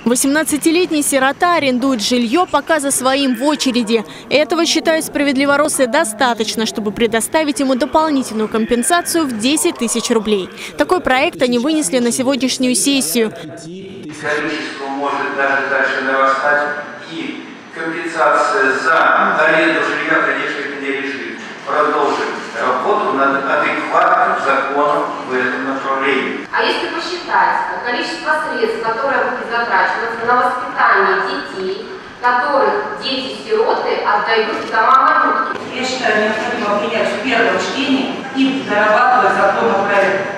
18-летний сирота арендует жилье пока за своим в очереди. Этого, считают справедливоросы, достаточно, чтобы предоставить ему дополнительную компенсацию в 10 тысяч рублей. Такой проект они вынесли на сегодняшнюю сессию. Количество может даже дальше нарастать, и компенсация за аренду жилья, конечно, это не решит. Продолжим работу над адекватным законом в этом направлении. А если посчитать количество средств, которые будут затрачиваться на воспитание детей, которых дети-сироты отдают в дома малютки? Я считаю, необходимо принять в первом чтении и дорабатывать законопроект.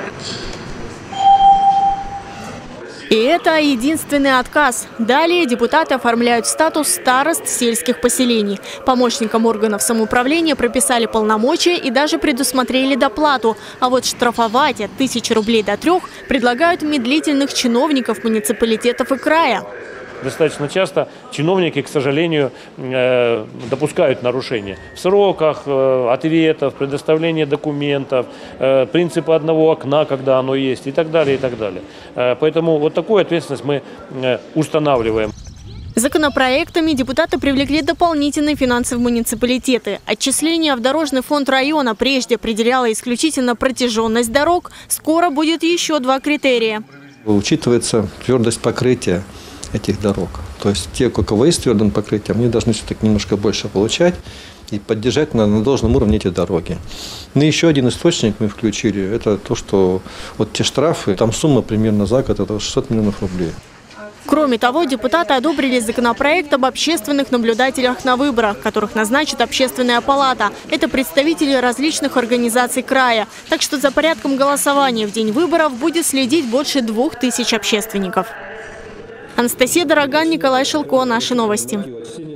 И это единственный отказ. Далее депутаты оформляют статус старост сельских поселений. Помощникам органов самоуправления прописали полномочия и даже предусмотрели доплату. А вот штрафовать от 1000 рублей до 3 предлагают медлительных чиновников муниципалитетов и края. Достаточно часто чиновники, к сожалению, допускают нарушения в сроках ответов, предоставления документов, принципа одного окна, когда оно есть, и так далее, и так далее. Поэтому вот такую ответственность мы устанавливаем. Законопроектами депутаты привлекли дополнительные финансы в муниципалитеты. Отчисление в дорожный фонд района прежде определяло исключительно протяженность дорог. Скоро будет еще 2 критерия. Учитывается твердость покрытия этих дорог. То есть те, у кого есть твердым покрытием, они должны все-таки немножко больше получать и поддержать на должном уровне эти дороги. Ну и еще один источник мы включили, это то, что вот те штрафы, там сумма примерно за год, это 600 миллионов рублей. Кроме того, депутаты одобрили законопроект об общественных наблюдателях на выборах, которых назначит Общественная палата. Это представители различных организаций края. Так что за порядком голосования в день выборов будет следить больше 2000 общественников. Анастасия Дороган, Николай Шелко. Наши новости.